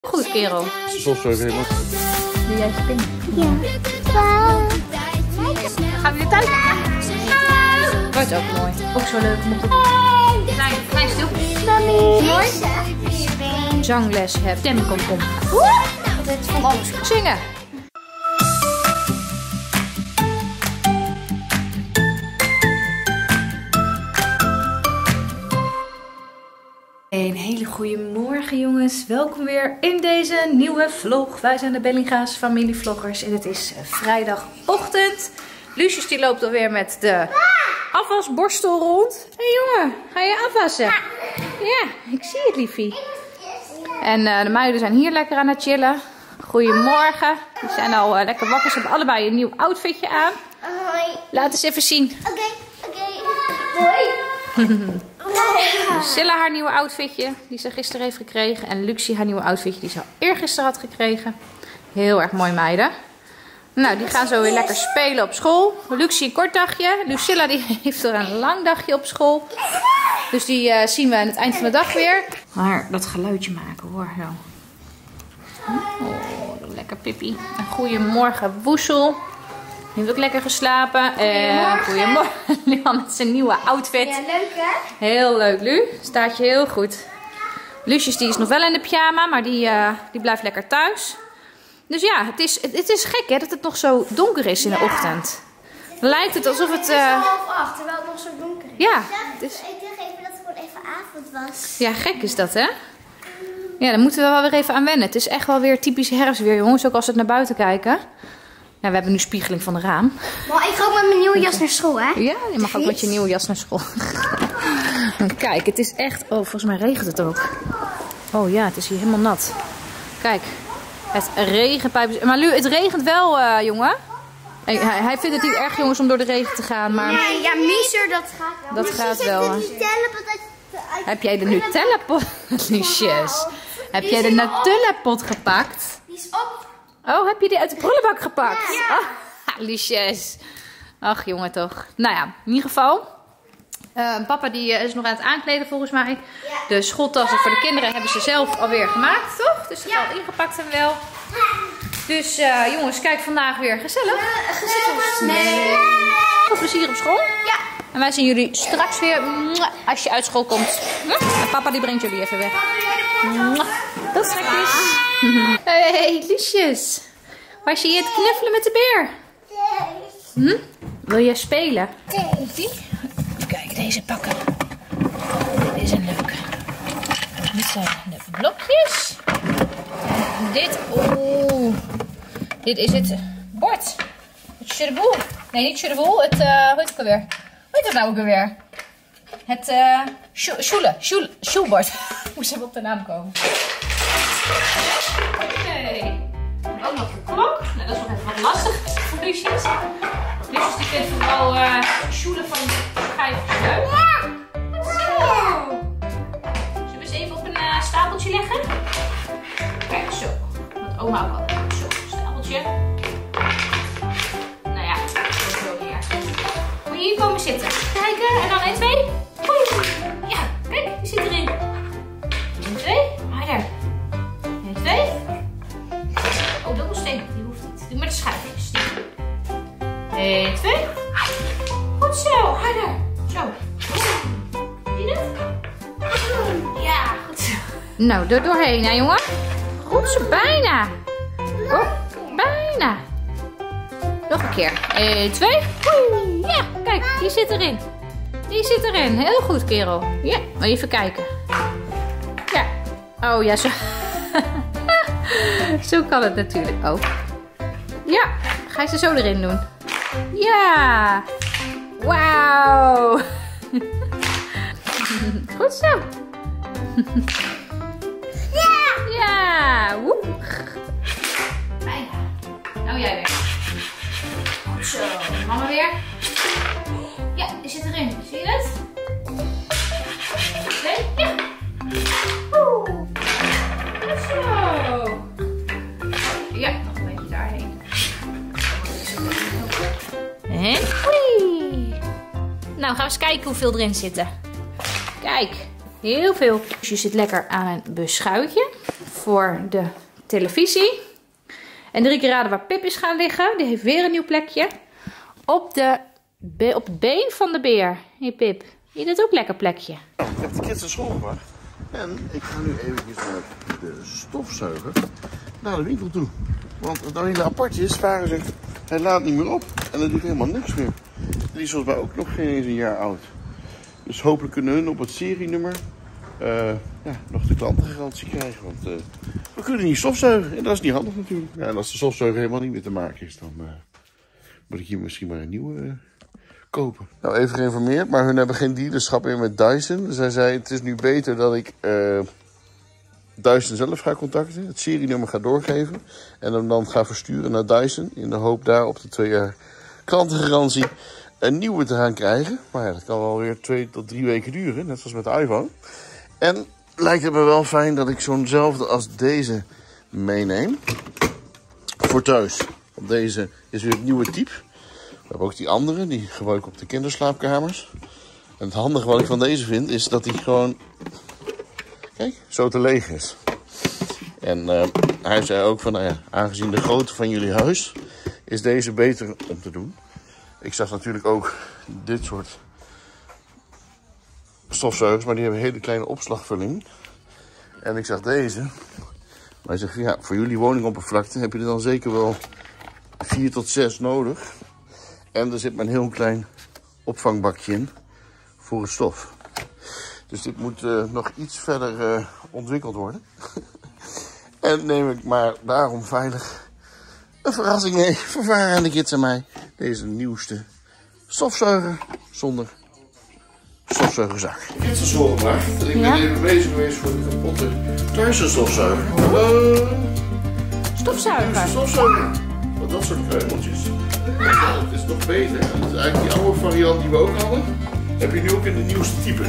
Goed, kerel. Soms even helemaal. Doe jij spinnen? Ja. Gaan we weer thuis? Wordt ook mooi. Ook zo leuk om op de klein stiltje. Mooi. Zangles heb. Stem komt om. Dit is van alles. Zingen. Een hele goede morgen jongens. Welkom weer in deze nieuwe vlog. Wij zijn de Bellinga's familievloggers en het is vrijdagochtend. Lucius die loopt alweer met de afwasborstel rond. Hé jongen, ga je afwassen? Ja, ik zie het liefie. En de meiden zijn hier lekker aan het chillen. Goedemorgen. Die zijn al lekker wakker. Ze hebben allebei een nieuw outfitje aan. Hoi. Laat eens even zien. Oké. Hoi. Silla haar nieuwe outfitje die ze gisteren heeft gekregen. En Luxie haar nieuwe outfitje die ze al eergisteren had gekregen. Heel erg mooi meiden. Nou, die gaan zo weer lekker spelen op school. Luxie een kort dagje. Lucilla die heeft er een lang dagje op school. Dus die zien we aan het eind van de dag weer. Maar dat geluidje maken hoor. Zo. Oh, lekker Pippi. Een goeiemorgen Woesel. Die heeft ook lekker geslapen. Goedemorgen. Luan met zijn nieuwe outfit. Ja, leuk hè? Heel leuk, Lu. Staat je heel goed. Lucius die is nog wel in de pyjama, maar die blijft lekker thuis. Dus ja, het is gek hè, dat het nog zo donker is in de ochtend. Dan lijkt het alsof het... Het is 7:30, terwijl het nog zo donker is. Ja, Ik dacht even dat het gewoon even avond was. ja, gek is dat hè. Ja, daar moeten we wel weer even aan wennen. Het is echt wel weer typisch herfstweer jongens, ook als we naar buiten kijken. Ja, we hebben nu spiegeling van de raam. Maar ik ga ook met mijn nieuwe jas naar school, hè? Ja, je mag ook met je nieuwe jas naar school. Kijk, het is echt... Oh, volgens mij regent het ook. Oh ja, het is hier helemaal nat. Kijk, het regenpijp... Maar Lu, het regent wel, jongen. Hij vindt het niet erg, jongens, om door de regen te gaan, maar... Nee, ja, Miser, dat gaat wel. Dat gaat wel, hè. Heb jij de Nutella-pot... Liesjes. Heb jij de Nutella-pot gepakt? Die is op. Oh, heb je die uit de prullenbak gepakt? Ja. Oh, liesjes. Ach, jongen toch. Nou ja, in ieder geval. Papa die is nog aan het aankleden volgens mij. Ja. De schooltassen voor de kinderen hebben ze zelf alweer gemaakt, toch? Dus dat is al ingepakt en wel. Dus jongens, kijk vandaag weer gezellig. Gezellig. Nee. Veel plezier op school. Ja. En wij zien jullie straks weer als je uit school komt. En papa die brengt jullie even weg. Dat is lekker. Hey, liesjes. Waar zie je het knuffelen met de beer? Wil jij spelen? Kijk, deze pakken. Dit is een leuke. Dit zijn de blokjes. En dit, dit is het bord. Het Churboel. Nee, niet Churboel. Het, hoe heet het alweer? Hoe heet het nou ook alweer? Het Sjoelbord. Moest even op de naam komen. Oké. Ook nog een klok. Nou, dat is nog even wat lastig voor Lucius. Lucius die vindt vooral sjoelen van schijfjes leuk. Zo. Zullen we eens even op een stapeltje leggen? Kijk, zo. Wat oma ook had. Zo, stapeltje. Nou ja, zo hier. Moet je hier komen zitten. Kijken. En dan 1, 2. Oei. Ja, kijk. Die zit erin. 1, 2. Harder. 1, 2. Oh, dubbelsteen. Die hoeft niet. Doe maar de schuifjes. 1, 2. Goed zo. Harder. Zo. Zie je dat? Ja, goed zo. Nou, er doorheen, hè, jongen. Goed zo. Bijna. Oh, bijna. Nog een keer. 1, 2. Ja, kijk. Die zit erin. Die zit erin. Heel goed, kerel. Ja, maar even kijken. Ja. Oh, ja, zo. Zo kan het natuurlijk ook. Ja, ga je ze zo erin doen. Ja. Wauw. Goed zo. Ja. Ja. Woep. Bijna. Nou jij weer. Goed zo. Mama weer. Ja, die zit erin. Zie je het? 2. Ja. Zo. Ja, nog een beetje daarheen. En oei. Nou, gaan we eens kijken hoeveel erin zitten. Kijk, heel veel. Dus je zit lekker aan een beschuitje. voor de televisie. En 3 keer raden waar Pip is gaan liggen. Die heeft weer een nieuw plekje. Op het been van de beer. Hé Pip, je dit ook lekker plekje. Ik heb de kids naar school gebracht. En ik ga nu eventjes met de stofzuiger naar de winkel toe. Want het nou hele apart is, varen zegt, hij laat niet meer op. En dat doet helemaal niks meer. Die is volgens mij ook nog geen eens een jaar oud. Dus hopelijk kunnen hun op het serienummer nog de klantengarantie krijgen. Want we kunnen niet stofzuigen. En dat is niet handig natuurlijk. Ja, en als de stofzuiger helemaal niet meer te maken is, dan moet ik hier misschien maar een nieuwe kopen. Nou, even geïnformeerd, maar hun hebben geen dealerschap meer met Dyson. Dus hij zei, het is nu beter dat ik Dyson zelf ga contacten. Het serienummer ga doorgeven. En hem dan ga versturen naar Dyson. In de hoop daar op de 2 jaar klantengarantie een nieuwe te gaan krijgen. Maar ja, dat kan wel weer 2 tot 3 weken duren. Net zoals met de iPhone. En lijkt het me wel fijn dat ik zo'nzelfde als deze meeneem. Voor thuis. Want deze is weer het nieuwe type. We hebben ook die andere, die gebruik ik op de kinderslaapkamers. En het handige wat ik van deze vind, is dat die gewoon, kijk, zo te leeg is. En hij zei ook van, nou ja, aangezien de grootte van jullie huis, is deze beter om te doen. Ik zag natuurlijk ook dit soort stofzuigers, maar die hebben een hele kleine opslagvulling. En ik zag deze. Maar hij zegt, ja, voor jullie woningoppervlakte heb je er dan zeker wel 4 tot 6 nodig. En er zit maar een heel klein opvangbakje in voor het stof. Dus dit moet nog iets verder ontwikkeld worden. En neem ik maar daarom veilig een verrassing mee voor Vara en de kids en mij. Deze nieuwste stofzuiger zonder stofzuigerzak. Ik heb ze zo gebracht en ik ben even bezig geweest voor de kapotte thuisstofzuiger. Stofzuiger. Stofzuiger. Wat dat soort kreumeltjes. Het is nog beter. Het is eigenlijk die oude variant die we ook hadden. Heb je nu ook in de nieuwste type.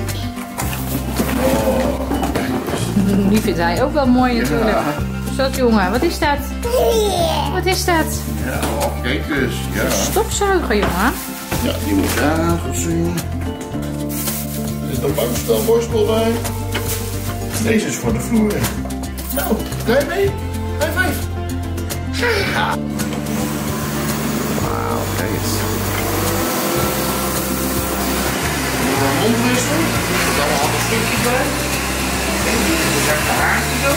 Oh, kijk eens. Die vindt hij ook wel mooi natuurlijk. Ja. Zo jongen, wat is dat? Wat is dat? Ja, oh, kijk eens. Ja. Stofzuiger jongen. Ja, die moet daar goed zien. Er zit een bankstelborstel bij. Deze is voor de vloer. Nou, blij mee? High five. Ja. Wauw, kijk eens. Een mondwissel. Er zit allemaal andere stukjes bij. En er zijn de haartjes zo.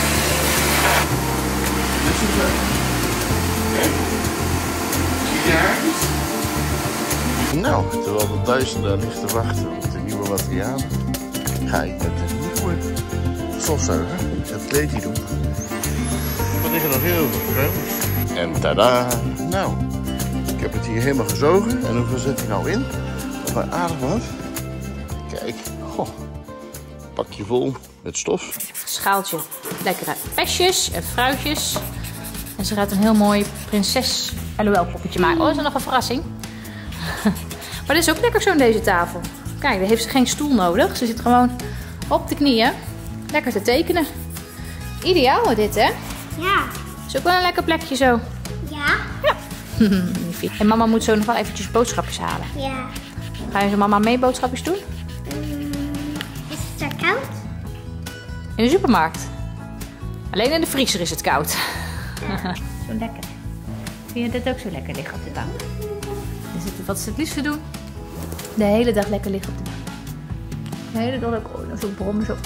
Dit is het leuk. Kijk. Zie je haartjes? Nou, terwijl de Dyson daar ligt te wachten op de nieuwe materialen, ga ik met de nieuwe stofzuiger het kleedje doen. Er liggen nog heel veel kruimels. En tada! Nou, ik heb het hier helemaal gezogen. En hoeveel zit hij nou in? Nog maar aardig wat. Kijk, pakje vol met stof. Schaaltje lekkere pestjes en fruitjes. En ze gaat een heel mooi prinses LOL poppetje maken. Oh, is er nog een verrassing? Maar dit is ook lekker zo aan deze tafel. Kijk, daar heeft ze geen stoel nodig. Ze zit gewoon op de knieën. Lekker te tekenen. Ideaal dit, hè? Ja. Is ook wel een lekker plekje zo. Ja. Ja. En mama moet zo nog wel eventjes boodschapjes halen. Ja. Ga je zo mama mee boodschapjes doen? Is het zo koud? In de supermarkt. Alleen in de vriezer is het koud. Zo lekker. Vind je dit ook zo lekker liggen op de bank? Wat ze het liefste doen? De hele dag lekker liggen op de bank. De hele dag lekker zo brommen zo.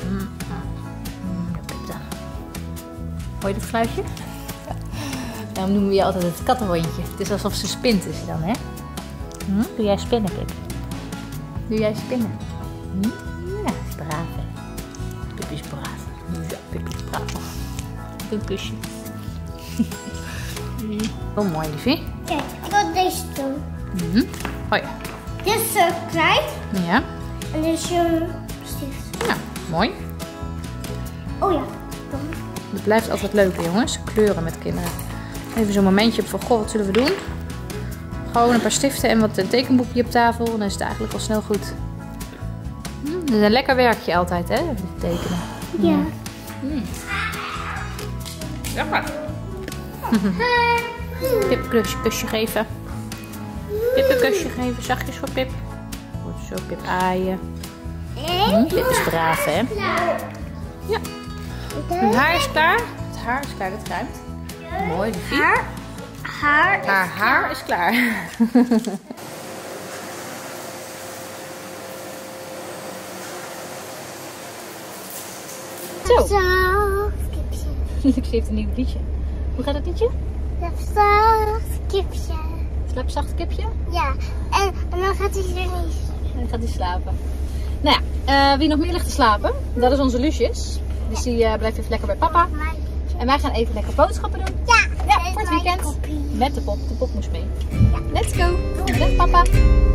Hoor je dat geluidje? Daarom noemen we je altijd het kattenhondje. Het is alsof ze spint is dan, hè? Doe jij spinnen, Pip? Doe jij spinnen? Ja, is braaf, hè? Pip is braaf. Ja, Pip is braaf. Een kusje. Oh, mooi, liefie. Kijk, ik wil deze doen. Oh ja. Dit is zo klein. Ja. En dit is je stift. Ja, mooi. Oh ja. Het blijft altijd leuk, jongens. Kleuren met kinderen. Even zo'n momentje op van, goh, wat zullen we doen? Gewoon een paar stiften en een tekenboekje op tafel. Dan is het eigenlijk al snel goed. Dat is een lekker werkje altijd, hè? Tekenen. Ja. Ja, maar. Pip een kusje geven. Pip een kusje geven. Zachtjes voor Pip. Goed zo, Pip aaien. Pip is braaf, hè? Ja. Het haar is klaar. Het haar is klaar, dat ruimt. Mooi, liefie. Haar haar is klaar. Zo. Luxie heeft een nieuw liedje. Hoe gaat het liedje? Zacht kipje. Slaapzacht kipje? Ja, en dan gaat hij er niet. En dan gaat hij slapen. Nou ja, wie nog meer ligt te slapen, dat is onze Lucius. Dus die blijft even lekker bij papa. En wij gaan even lekker boodschappen doen. Ja, voor het weekend. Met de pop. De pop moest mee. Ja. Let's go. Dag papa.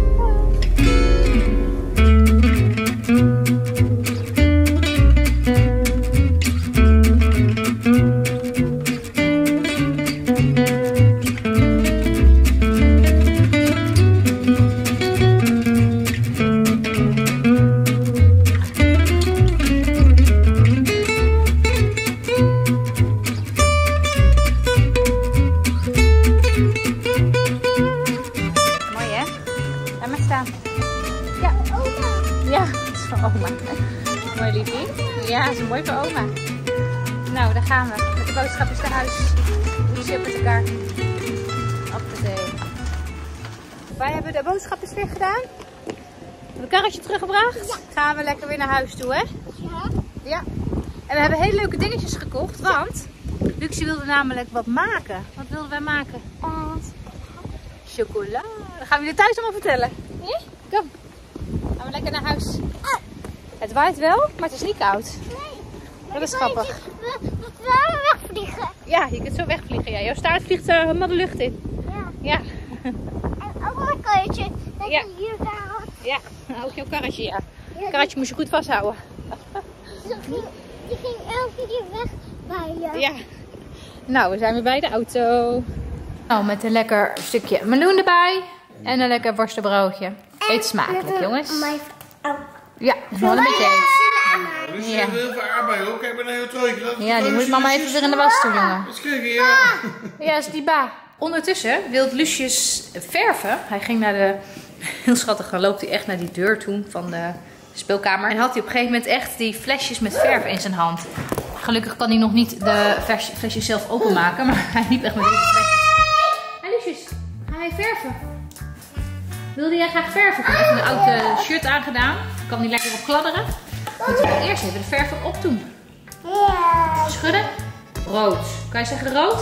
Mooi liefie. Ja, dat is mooi voor oma. Nou, daar gaan we. Met de boodschapjes naar huis. Lucie op met elkaar. Hoppatee. Wij hebben de boodschapjes weer gedaan. Een karretje teruggebracht. Ja. Gaan we lekker weer naar huis toe, hè? Ja. Ja. En we hebben hele leuke dingetjes gekocht, want Lucie wilde namelijk wat maken. Wat wilden wij maken? Chocola. Dan gaan we je thuis allemaal vertellen. Ja? Kom. Gaan we lekker naar huis. Het waait wel, maar het is niet koud. Nee. Dat is grappig. We moeten wegvliegen. Ja, je kunt zo wegvliegen. Ja. Jouw staart vliegt helemaal de lucht in. Ja. Ja. En ook mijn karretje. Dat ja. je hier daar. Ja, ook jouw karretje, ja. Het karretje moest je goed vasthouden. Die ging elke keer weg bij je. Ja. Nou, we zijn weer bij de auto. Nou, met een lekker stukje meloen erbij. En een lekker worstenbroodje. Eet smakelijk, jongens. Ja, dat is wel een beetje eens. Dus heel veel aardbei ook. Kijk, ik ben een heel trooitje. Ja, die moet mama even weer in de was doen, jongen. Dat is kijken, ja. Ja, is die ba. Ondertussen wil Lucius verven. Hij ging naar de... Heel schattig, dan loopt hij echt naar die deur toe van de speelkamer. En had hij op een gegeven moment echt die flesjes met verf in zijn hand. Gelukkig kan hij nog niet de flesjes zelf openmaken. Maar hij liep echt met deze flesjes. Hé Lucius, ga jij verven? Wilde jij graag verven? Ik heb even een oud shirt aangedaan. Kan die lekker op kladderen. Moeten we eerst even de verf erop doen. Ja. Schudden. Rood. Kan je zeggen rood?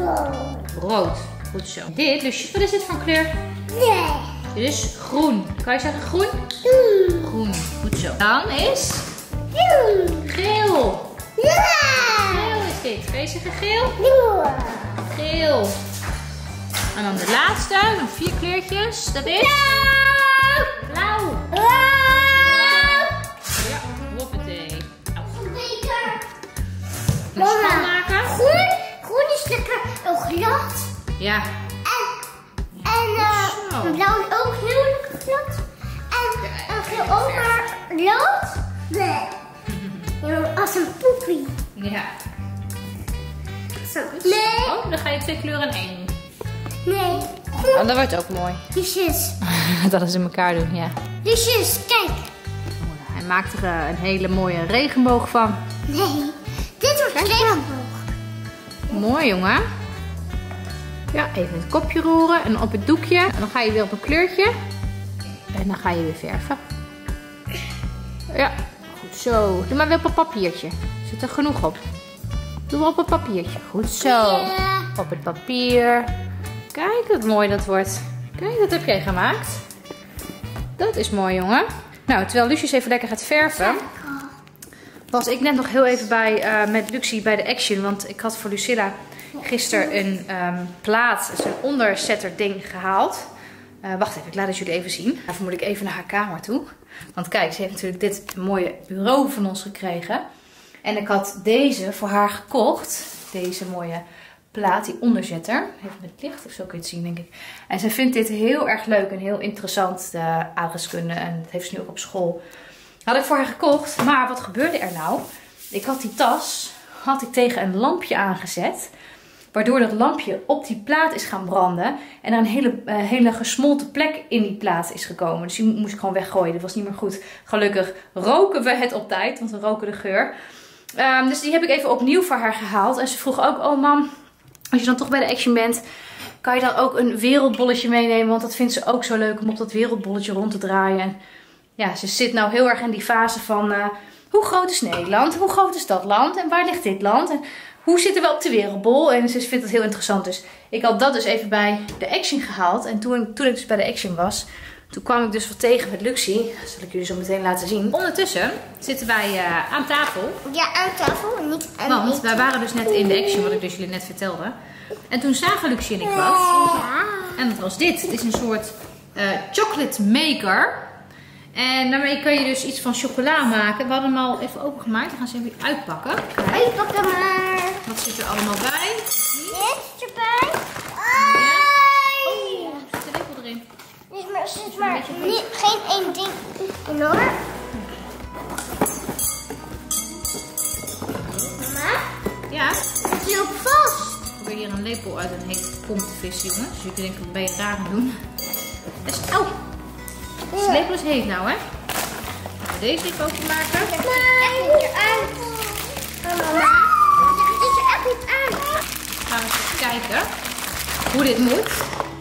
Rood. Goed zo. Dit, Lucius, wat is dit voor een kleur? Nee. Dit is groen. Kan je zeggen groen? Groen. Goed zo. Dan is geel. Ja. Geel is dit. Kan je zeggen geel? Ja. Geel. En dan de laatste, nog 4 kleurtjes. Dat is blauw. Ja, hoppatee. Mama, groen is lekker glad. Ja. En blauw is ook heel lekker glad. En geel ook maar glad. Nee. Als een poepie. Ja. Zo. Nee. Oh, dan ga je 2 kleuren in 1 doen. Nee. Oh, dat wordt ook mooi. Liesjes. Dat is in elkaar doen, ja. Liesjes, kijk. Hij maakt er een hele mooie regenboog van. Nee, dit wordt een regenboog. Mooi, jongen. Ja, even het kopje roeren en op het doekje. En dan ga je weer op een kleurtje. En dan ga je weer verven. Ja, goed zo. Doe maar weer op een papiertje. Zit er genoeg op. Doe maar op een papiertje. Goed zo. Ja. Op het papier. Kijk wat mooi dat wordt. Kijk, dat heb jij gemaakt. Dat is mooi, jongen. Nou, terwijl Lucius even lekker gaat verven, was ik net nog heel even met Lucie bij de Action. Want ik had voor Lucilla gisteren een plaat, zo'n onderzetter ding gehaald. Wacht even, ik laat het jullie even zien. Daarvoor moet ik even naar haar kamer toe. Want kijk, ze heeft natuurlijk dit mooie bureau van ons gekregen. En ik had deze voor haar gekocht. Deze mooie plaat, die onderzetter. Even met licht of zo kun je het zien, denk ik. En ze vindt dit heel erg leuk en heel interessant, de aardrijkskunde. En dat heeft ze nu ook op school. Had ik voor haar gekocht. Maar wat gebeurde er nou? Ik had die tas tegen een lampje aangezet. Waardoor dat lampje op die plaat is gaan branden. En er een hele gesmolten plek in die plaat is gekomen. Dus die moest ik gewoon weggooien. Dat was niet meer goed. Gelukkig roken we het op tijd. Want we roken de geur. Dus die heb ik even opnieuw voor haar gehaald. En ze vroeg ook, oh mam, als je dan toch bij de Action bent, kan je dan ook een wereldbolletje meenemen? Want dat vindt ze ook zo leuk om op dat wereldbolletje rond te draaien. En ja, ze zit nou heel erg in die fase van, hoe groot is Nederland? Hoe groot is dat land? En waar ligt dit land? En hoe zitten we op de wereldbol? En ze vindt het heel interessant. Dus ik had dat dus even bij de Action gehaald. En toen ik dus bij de Action was, toen kwam ik dus wat tegen met Luxie. Dat zal ik jullie zo meteen laten zien. Ondertussen zitten wij aan tafel. Ja, aan tafel, niet aan Want eten. wij waren dus net in de Action, wat ik dus jullie net vertelde. En toen zagen Luxie en ik wat. Ja. En dat was dit. Het is een soort chocolate maker. En daarmee kun je dus iets van chocola maken. We hadden hem al even opengemaakt. We gaan ze even uitpakken. Kijk, Ik pak hem maar. wat zit er allemaal bij? Dit erbij. Oh, er zit een lepel erin. Zit maar niet, geen één ding in hoor. Mama, Ja, het is ook vast. ik probeer hier een lepel uit een hete kom te vissen, jongens. Dus jullie denken, wat ben je raar aan het doen? Auw! Deze lepel is heet nou, hè? Gaan we deze even openmaken. Het ziet er echt niet uit. Mama, het ziet er echt niet uit. Gaan we eens even kijken hoe dit moet.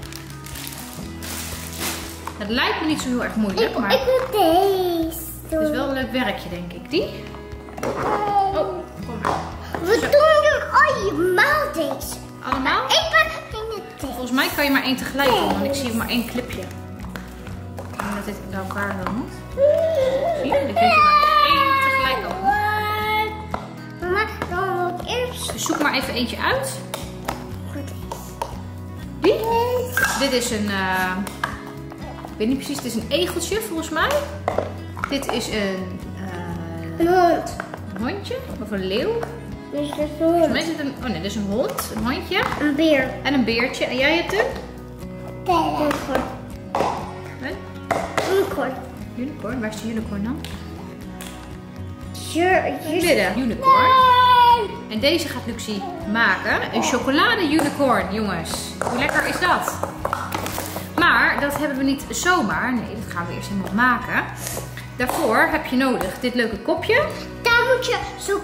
Het lijkt me niet zo heel erg moeilijk, maar Ik wil deze het is doen. wel een leuk werkje, denk ik. Die? Oh, kom maar. We doen allemaal deze. Allemaal? Ik ben in het deze. Volgens mij kan je maar één tegelijk doen, want ik zie maar één clipje. Ik denk dat dit bij elkaar wel moet. Zie je? Dan kun je maar één tegelijk al. Mama, dan wil ik eerst. Dus zoek maar even eentje uit. Goed. Die? Dit is een, ik weet niet precies, het is een egeltje volgens mij. Dit is een Een hond. hondje of een leeuw. Dus dat is een Volgens hond. mij is het een, oh nee, dit is een hond, een hondje Een beer. en een beertje. En jij hebt een? Unicorn. Een Unicorn. unicorn. Waar is de unicorn dan? Midden. Unicorn. En deze gaat Luxie maken. Een chocolade unicorn, jongens. Hoe lekker is dat? Maar dat hebben we niet zomaar. Nee, dat gaan we eerst helemaal maken. Daarvoor heb je nodig dit leuke kopje. Daar moet je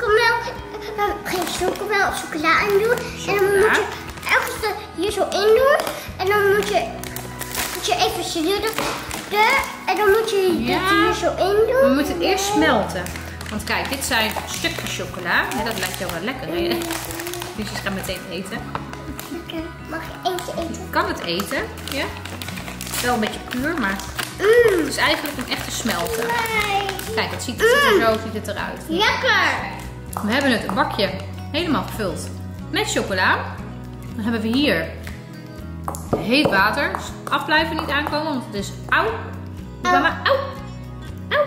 geen chocola in doen. En dan moet je ergens hier zo in doen. En dan moet je even schudden. En dan moet je dit hier zo in doen. We moeten het eerst smelten. Want kijk, dit zijn stukjes chocola. Ja, dat lijkt jou wel lekker, hè? Dus je gaat meteen eten. Lekker. Mag je eentje eten? Je kan het eten, ja. Wel een beetje puur, maar het is eigenlijk een echte smelten. Nee. Kijk, het ziet er zo ziet het eruit. Lekker. We hebben het een bakje helemaal gevuld met chocola. Dan hebben we hier heet water. Dus af blijven niet aankomen, want het is auw. Mama, auw. Auw.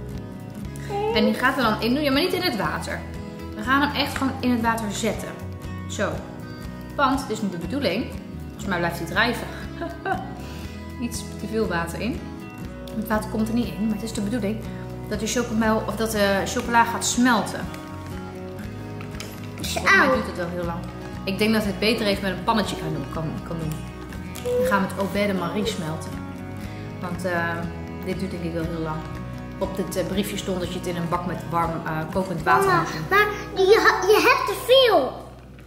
En die gaat er dan in doen, ja, maar niet in het water. We gaan hem echt gewoon in het water zetten. Zo. Want het is nu de bedoeling, volgens mij blijft hij drijven. Iets te veel water in. Het water komt er niet in, maar het is de bedoeling dat de chocola gaat smelten. Volgens mij duurt het wel heel lang. Ik denk dat het beter even met een pannetje kan doen. Dan gaan we het au de Marie smelten. Want dit duurt denk ik wel heel lang. Op dit briefje stond dat je het in een bak met warm kokend water moet doen. Maar je hebt te veel.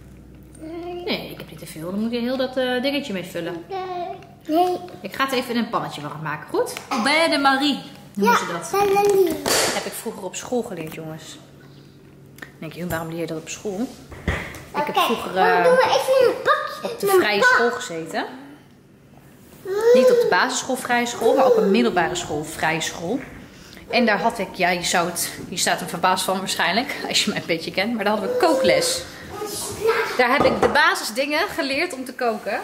Nee, ik heb niet te veel. Dan moet je heel dat dingetje mee vullen. Nee. Ik ga het even in een pannetje warm maken, goed? Au de Marie noemen ze dat. Dat heb ik vroeger op school geleerd, jongens. Dan denk je, waarom leer je dat op school? Ik heb vroeger Dan doen we even in een bakje. op de vrije school gezeten. Niet op de basisschool vrije school, maar op een middelbare school vrije school. En daar had ik, ja, je staat er verbaasd van waarschijnlijk, als je mij een beetje kent, maar daar hadden we kookles. Daar heb ik de basisdingen geleerd om te koken.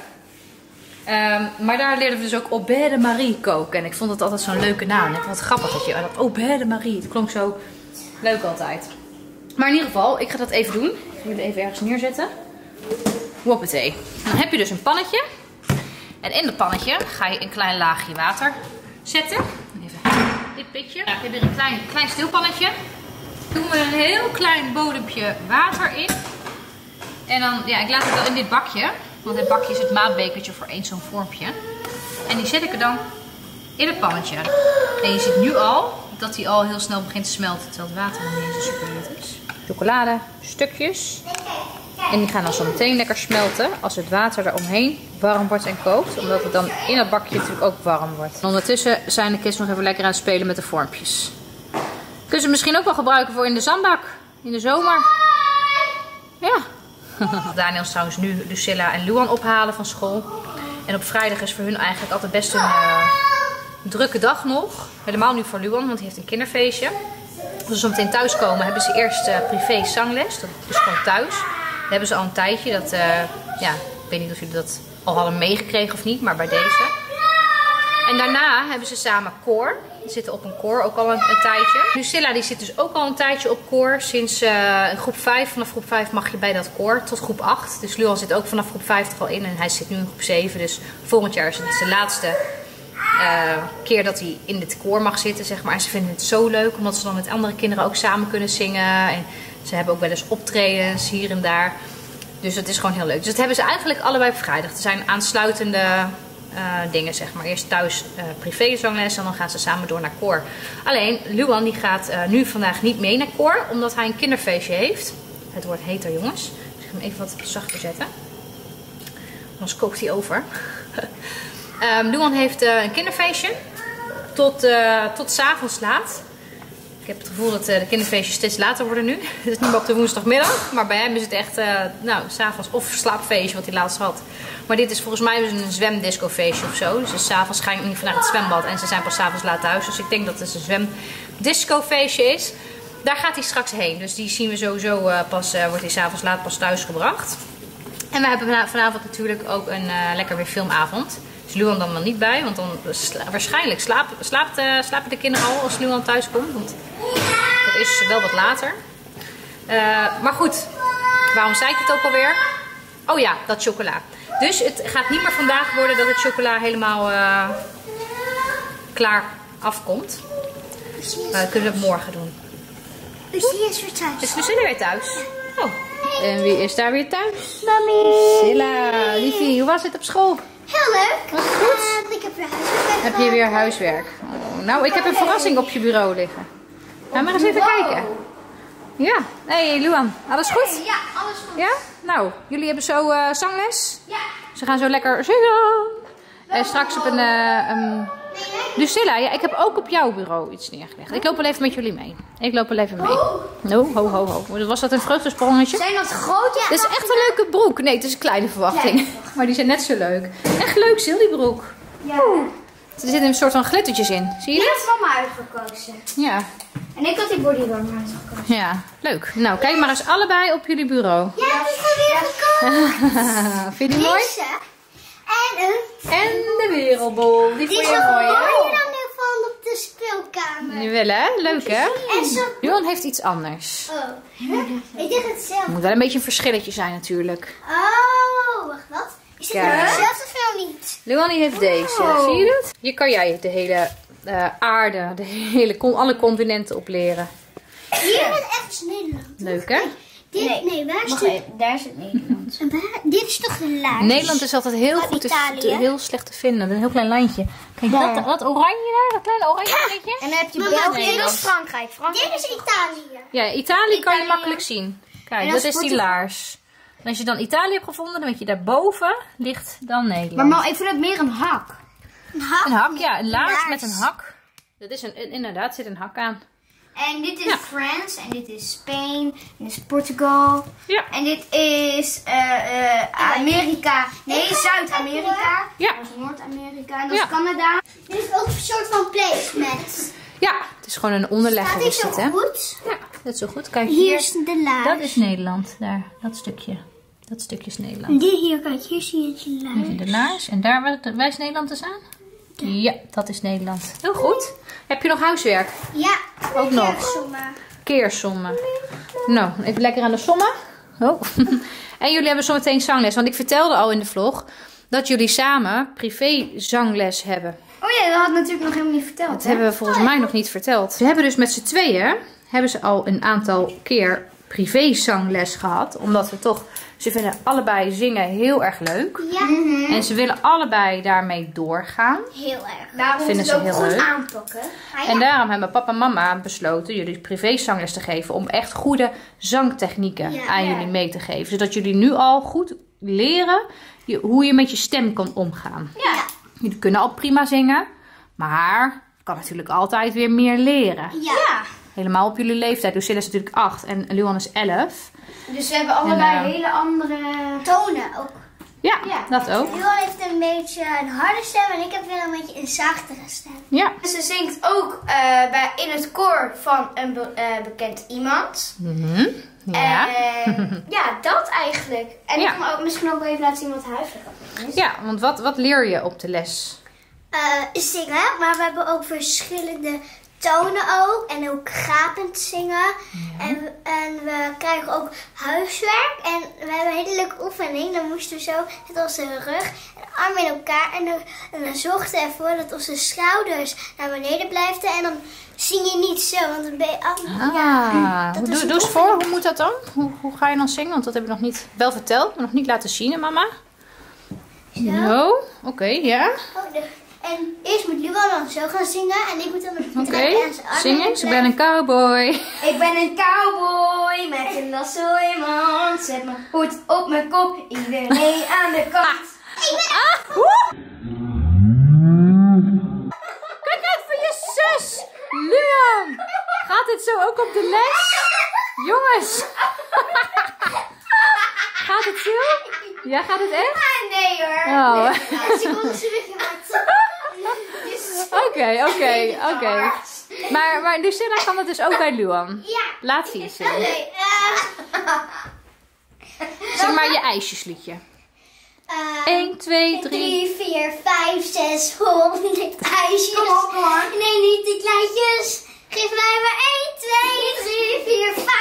Maar daar leerden we dus ook au de Marie koken. En ik vond het altijd zo'n leuke naam. Ik vond het grappig dat je au de Marie. Het klonk zo leuk altijd. Maar in ieder geval, ik ga dat even doen. Ik ga jullie even ergens neerzetten. Hoppatee. Dan heb je dus een pannetje. En in dat pannetje ga je een klein laagje water zetten. Even dit pitje. Ja, ik heb weer een klein stilpannetje. Doen we een heel klein bodempje water in. En dan, ja, ik laat het wel in dit bakje. Want dit bakje is het maatbekertje voor één zo'n vormpje. En die zet ik er dan in het pannetje. En je ziet nu al dat hij al heel snel begint te smelten. Terwijl het water nog niet eens zo super heet is. chocoladestukjes. En die gaan dan zo meteen lekker smelten als het water eromheen warm wordt en kookt. Omdat het dan in het bakje natuurlijk ook warm wordt. En ondertussen zijn de kids nog even lekker aan het spelen met de vormpjes. Kunnen ze misschien ook wel gebruiken voor in de zandbak. In de zomer. Ja. Daniel is trouwens nu Lucilla en Luan ophalen van school. En op vrijdag is voor hun eigenlijk altijd best een drukke dag nog. Helemaal nu voor Luan, want hij heeft een kinderfeestje. Als ze zo meteen thuiskomen hebben ze eerst privé zangles. Dat is gewoon thuis. Dat hebben ze al een tijdje. Dat, ja, ik weet niet of jullie dat al hadden meegekregen of niet, maar bij deze. En daarna hebben ze samen koor. Die zitten op een koor ook al een tijdje. Lucilla die zit dus ook al een tijdje op koor. Sinds groep 5. Vanaf groep 5 mag je bij dat koor tot groep 8. Dus Luan zit ook vanaf groep 5 er al in. En hij zit nu in groep 7. Dus volgend jaar is het de laatste keer dat hij in dit koor mag zitten, zeg maar. En ze vinden het zo leuk, omdat ze dan met andere kinderen ook samen kunnen zingen. En ze hebben ook wel eens optredens hier en daar. Dus het is gewoon heel leuk. Dus dat hebben ze eigenlijk allebei op vrijdag. Er zijn aansluitende dingen, zeg maar. Eerst thuis privé zangles en dan gaan ze samen door naar koor. Alleen, Luan die gaat nu vandaag niet mee naar koor, omdat hij een kinderfeestje heeft. Het wordt heter, jongens. Dus ik ga hem even wat zachter zetten. Anders kookt hij over. Luan heeft een kinderfeestje tot 's avonds laat. Ik heb het gevoel dat de kinderfeestjes steeds later worden nu. Het is nu op de woensdagmiddag, maar bij hem is het echt 's avonds of slaapfeestje wat hij laatst had. Maar dit is volgens mij een zwemdiscofeestje of zo. Dus 's avonds ga ik niet naar het zwembad en ze zijn pas 's avonds laat thuis. Dus ik denk dat het een zwemdiscofeestje is. Daar gaat hij straks heen. Dus die zien we sowieso wordt hij 's avonds laat pas thuis gebracht. En we hebben vanavond natuurlijk ook een lekker weer filmavond. Is Luan dan wel niet bij, want dan waarschijnlijk slapen de kinderen al als Luan thuis komt. Want dat is wel wat later. Maar goed, waarom zei ik het ook alweer? Oh ja, dat chocola. Dus het gaat niet meer vandaag worden dat het chocola helemaal klaar afkomt. Kunnen we het morgen doen. Lucia is weer thuis. Is Lucilla weer thuis? Oh. En wie is daar weer thuis? Mami. Lucilla, liefie, hoe was het op school? Heel leuk. Was het goed? Ik heb weer huiswerk. Heb je weer huiswerk? Oh, nou, ik heb een verrassing op je bureau liggen. Ga maar eens even kijken. Ja. Hey, Luan. Alles goed? Ja, alles goed. Ja? Nou, jullie hebben zo zangles? Ja. Ze gaan zo lekker zingen. Straks op een... Lucilla, ja, ik heb ook op jouw bureau iets neergelegd. Ik loop wel even met jullie mee. No, ho, ho, ho. Was dat een vreugdesprongetje? Zijn dat groot? Ja. Dit is echt een leuke broek. Nee, het is een kleine verwachting. Maar die zijn net zo leuk. Echt leuk, Sil, die broek. Ja. Er zitten een soort van glittertjes in. Zie je Die dat? heeft mama uitgekozen. Ja. En ik had die bodywarmer uitgekozen. Ja, leuk. Nou, kijk maar eens allebei op jullie bureau. Ja, die is weer gekomen. Vind je die mooi? Deze. En de wereldbol. Die vond je mooi, hè? mooier dan nu van op de speelkamer. Jawel, hè? Leuk, hè? En zo... Luan heeft iets anders. Oh. Ik denk het zelf. Het moet wel een beetje een verschilletje zijn, natuurlijk. Oh, wacht, wat? Is het Kijk. hetzelfde film niet? Luan die heeft deze. Oh. Zie je dat? Hier kan jij de hele aarde, alle continenten op leren. Hier is echt Nederland. Leuk, hè? Nee, waar is dit? Daar is het Nederland. Dit is toch een laars? Nederland is altijd heel goed heel slecht te vinden. Een heel klein lijntje. Kijk, dat oranje daar, dat kleine oranje lijntje. En dan heb je België, dat is Frankrijk. Dit is Italië. Ja, Italië kan je makkelijk zien. Kijk, En dat dat is is die laars. En als je dan Italië hebt gevonden, dan weet je daarboven ligt dan Nederland. Maar ik vind het meer een hak. Een hak, ja. Een laars met een hak. Dat is inderdaad, zit een hak aan. En dit is France, en dit is Spain, en dit is Portugal. Ja. En dit is Amerika. Nee, Zuid-Amerika. Ja. Dat is Noord-Amerika. En dat is Canada. Dit is ook een soort van placement. Ja, het is gewoon een onderlegger is het, hè? Goed? Ja, dat is zo goed. Kijk, Hier is de laars. dat is Nederland, daar. Dat stukje. Dat stukje is Nederland. Dit hier, kijk, hier zie je de laars. Hier is de laars. En daar wijst Nederland dus aan? Ja, dat is Nederland. Heel goed. Heb je nog huiswerk? Ja. Ook nog. Keersommen. Nou, even lekker aan de sommen. Oh. En jullie hebben zometeen zangles. Want ik vertelde al in de vlog dat jullie samen privé zangles hebben. Oh ja, dat had natuurlijk nog helemaal niet verteld. Dat hebben we volgens mij nog niet verteld. Ze hebben dus met z'n tweeën hebben ze al een aantal keer privé zangles gehad. Omdat we toch Ze vinden allebei zingen heel erg leuk. Ja. En ze willen allebei daarmee doorgaan. Heel erg. Daarom Vinden moeten ze we ook heel goed leuk. aanpakken. Ah, ja. En daarom hebben papa en mama besloten jullie privézangles te geven. Om echt goede zangtechnieken aan jullie mee te geven. Zodat jullie nu al goed leren hoe je met je stem kan omgaan. Ja. Jullie kunnen al prima zingen. Maar kan natuurlijk altijd weer meer leren. Ja. Helemaal op jullie leeftijd. Lucilla is natuurlijk 8 en Luan is 11. Dus we hebben allebei En, hele andere... Tonen ook. Ja, Ja. dat ook. Luan heeft een beetje een harde stem en ik heb wel een beetje een zachtere stem. Ja. Ze zingt ook in het koor van een bekend iemand. Ja. Ja, dat eigenlijk. En Ja. ik kan ook misschien ook wel even laten zien wat huiswerk is. Ja, want wat leer je op de les? Zingen, maar we hebben ook verschillende tonen ook. En ook gapend zingen. En we krijgen ook huiswerk. En we hebben een hele leuke oefening. Dan moesten we zo met onze rug en armen in elkaar. En dan zorgden we ervoor dat onze schouders naar beneden blijven. En dan zing je niet zo, want dan ben je Doe eens voor, hoe moet dat dan? Hoe ga je dan zingen? Want dat heb ik nog niet wel verteld, maar nog niet laten zien, hè, mama? Zo, oké, ja. En eerst moet Luan dan zo gaan zingen. En ik moet dan met Oké, zing eens. Ik ben een cowboy. Ik ben een cowboy met een lasso in mijn hand. Zet mijn hoed op mijn kop, iedereen aan de kant. Kijk uit voor je zus! Luan! Gaat dit zo ook op de les? Jongens! Gaat het zo? Ja, gaat het echt? Nee hoor. Oh. Oké. Maar Lucilla kan het dus ook bij Luan. Ja. Laat zien. Zing Nee, maar je ijsjesliedje. 1, 2, 3. 3, 4, 5, 6, 100 ijsjes. Kom op. Nee, niet die kleintjes. Geef mij maar 1, 2, 3,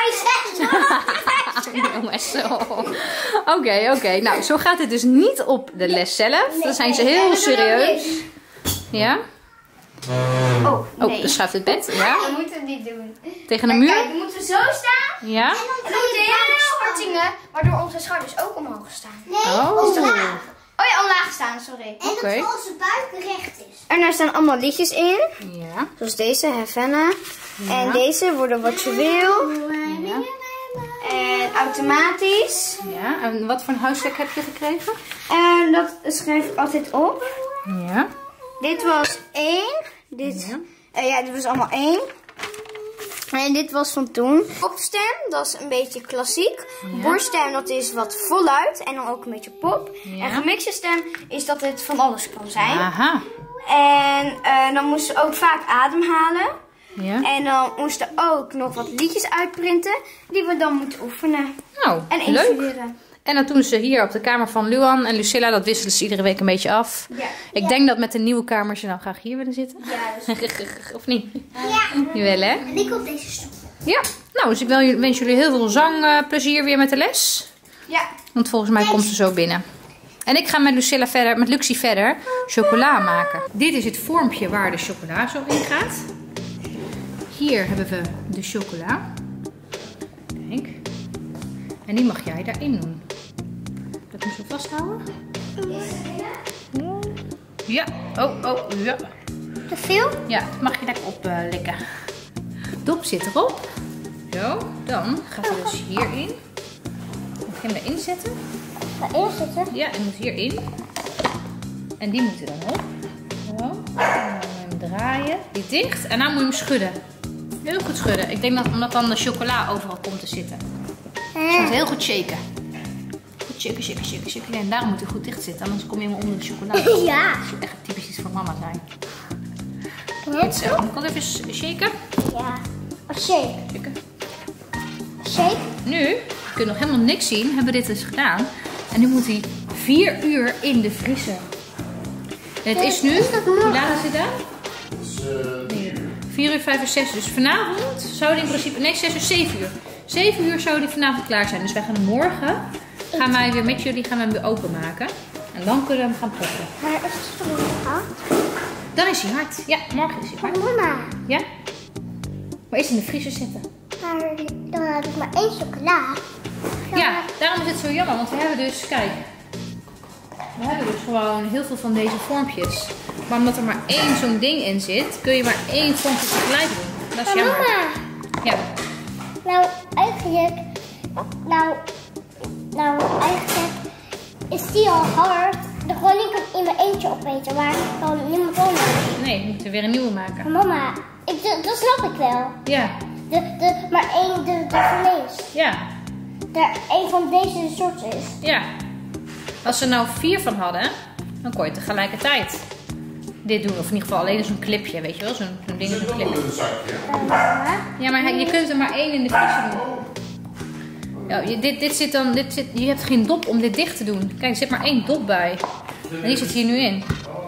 4, 5, 6, 100 ijsjes. Oké. Nou, zo gaat het dus niet op de les zelf. Dan zijn ze heel serieus. Ja? Oh, Oh, nee. dan schuift het bed. Ja? We moeten het niet doen. Tegen de Kijk, muur. we moeten zo staan. Ja? En dan moeten we heel hard zingen, waardoor onze schouders ook omhoog staan. Nee, Oh. omlaag. Oh ja, omlaag staan, sorry. En Oké. dat onze buik recht is. En daar staan allemaal liedjes in. Ja. Zoals deze, Havana. En deze worden wat je wil. En automatisch. Ja. En wat voor een huiswerk heb je gekregen? En dat schrijf ik altijd op. Ja. Dit was 1. Dit was allemaal 1. En dit was van toen. Popstem, dat is een beetje klassiek. Borststem, dat is wat voluit en dan ook een beetje pop. Ja. En gemixte stem is dat het van alles kan zijn. Aha. En dan moesten we ook vaak ademhalen. Ja. En dan moesten ook nog wat liedjes uitprinten die we dan moeten oefenen. Nou, En leuk. instuderen. En dat doen ze hier op de kamer van Luan en Lucilla. Dat wisselen ze iedere week een beetje af. Ja. Ik denk dat met de nieuwe kamers je nou graag hier willen zitten. Ja, Of niet? Ja. Jawel, hè? En ik op deze stoel. Ja. Nou, dus ik wens jullie heel veel zangplezier weer met de les. ja. Want volgens mij komt ze zo binnen. En ik ga met Luxie verder chocola maken. Dit is het vormpje waar de chocola zo in gaat. Hier hebben we de chocola. Kijk. En die mag jij daarin doen. Dat moet je vasthouden. Ja. Oh, ja. Te veel? Ja, dat mag je lekker oplikken. Dop zit erop. Zo, dan gaat hij dus hierin. Mag je hem erin zetten? Erin zitten. Ja, en moet hierin. En die moeten dan op. Zo. En dan moet je hem draaien. Die dicht. En dan moet je hem schudden. Heel goed schudden. Ik denk dat omdat dan de chocola overal komt te zitten. Dus je moet heel goed shaken. Goed shaken. En daarom moet hij goed dicht zitten. Anders kom je helemaal onder de chocola. Ja. Dat zou echt typisch iets voor mama zijn. Goed zo. Moet ik ook even shaken? Ja. Shake. Shaken. Shake. Nu, je kunt nog helemaal niks zien, hebben we dit dus gedaan. En nu moet hij 4 uur in de vriezer. En het is nu, hoe laat is het dan? 4 uur, 5 uur, 6 uur. Dus vanavond zou die in principe, nee 6 uur, 7 uur. 7 uur zou die vanavond klaar zijn. Dus wij gaan hem morgen, gaan wij weer met jullie weer openmaken. En dan kunnen we hem gaan proppen. Maar is het zo hard? Dan is hij hard. Ja, morgen is hij hard. Mama. Ja? Maar eerst in de vriezer zetten. Maar dan heb ik maar 1 chocola. Ja, daarom is het zo jammer, want we hebben dus, kijk. We hebben dus gewoon heel veel van deze vormpjes. Maar omdat er maar één zo'n ding in zit, kun je maar één vormpje tegelijk doen. Dat is jammer. Mama. Ja. Nou, eigenlijk is die al hard. Dan gewoon niet in mijn eentje opeten, maar gewoon niemand anders. Nee, we moeten weer een nieuwe maken. Maar mama, dat snap ik wel. Ja. Maar één de vlees. Ja. Één van deze soorten is. Ja. Als ze nou 4 van hadden, dan kon je tegelijkertijd dit doen. Of in ieder geval alleen zo'n clipje, weet je wel? Zo'n ding in een clip. Ja, maar je kunt er maar 1 in de vriezer doen. Ja, je hebt geen dop om dit dicht te doen. Kijk, er zit maar 1 dop bij. En die zit hier nu in.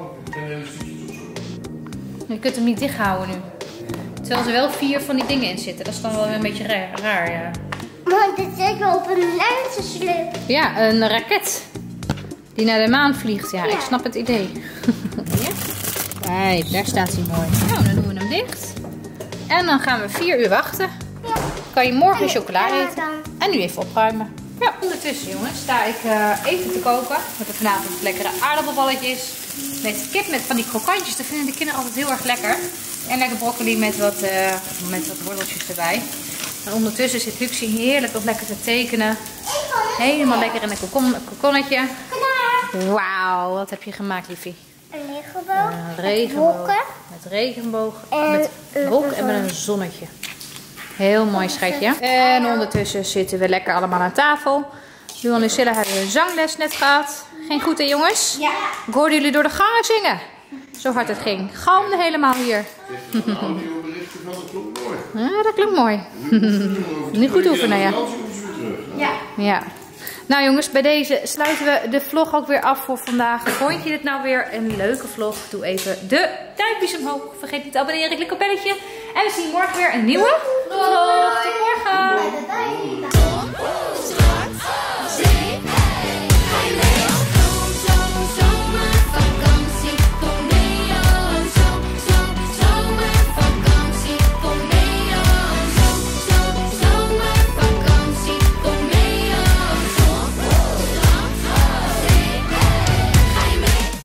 Je kunt hem niet dicht houden nu. Terwijl er wel 4 van die dingen in zitten. Dat is dan wel een beetje raar, ja. Maar dit lijkt wel op een lenzenslip. Ja, een raket. Die naar de maan vliegt. Ja, ik snap het idee. Ja? Kijk, daar staat hij mooi. Nou, dan doen we hem dicht. En dan gaan we 4 uur wachten. Ja. Kan je morgen chocola eten. dan. En nu even opruimen. Ja, ondertussen jongens sta ik eten te koken. Met vanavond lekkere aardappelballetjes. Met kip met van die krokantjes. Dat vinden de kinderen altijd heel erg lekker. En lekker broccoli met wat worteltjes erbij. En ondertussen zit Luxie heerlijk nog lekker te tekenen. Helemaal lekker in een kokonnetje. Wauw, wat heb je gemaakt, liefie? Een regenboog. Een regenboog. Wolken. Met regenboog. En Met wolken en met een zonnetje. Heel mooi schatje. En ondertussen zitten we lekker allemaal aan tafel. Luan en Lucilla hebben hun zangles net gehad. Ging goed hè jongens? Ja. Ik hoorde jullie door de gangen zingen. Zo hard het ging. Galmde helemaal hier. Audioberichten van het klonk mooi. Ja, dat klinkt mooi. Niet goed oefenen, ja. Ja. Ja. Nou jongens, bij deze sluiten we de vlog ook weer af voor vandaag. Vond je dit nou weer een leuke vlog? Doe even de duimpjes omhoog. Vergeet niet te abonneren, klik op belletje. En we zien morgen weer een nieuwe vlog. Tot morgen. Bye bye.